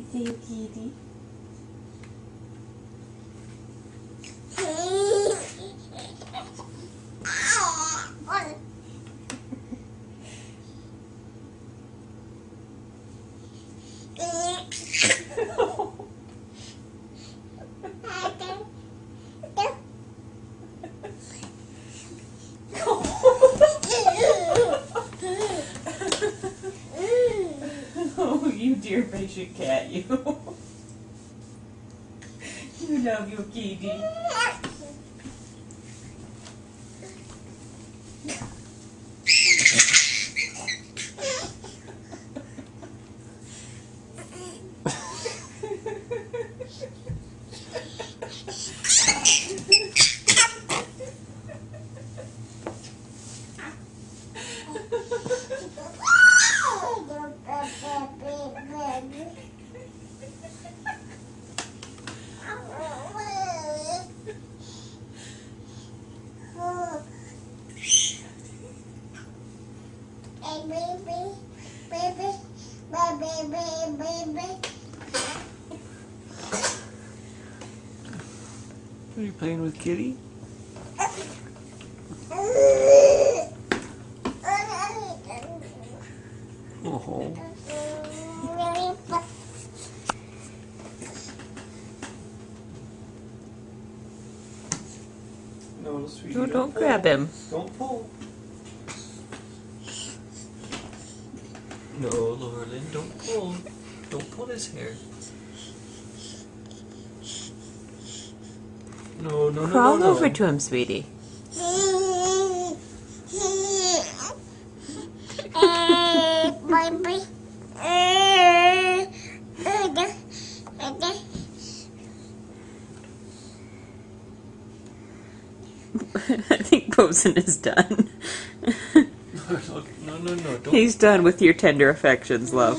Hey, you kitty. Oh, you dear patient cat, you. You love your kitty. Are you playing with Kitty? Oh. No, sweetie, No, don't grab him. Don't pull. No, Laurelyn, don't pull. Don't pull his hair. No, no, no, Crawl no, no. over to him, sweetie. I think Bosun is done. No, no, no. Don't. He's done with your tender affections, love.